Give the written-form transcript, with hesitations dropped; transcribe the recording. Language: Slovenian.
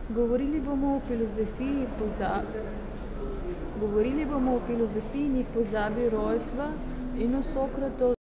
Govorili bomo o filozofiji ni pozabi rojstva in o Sokratovi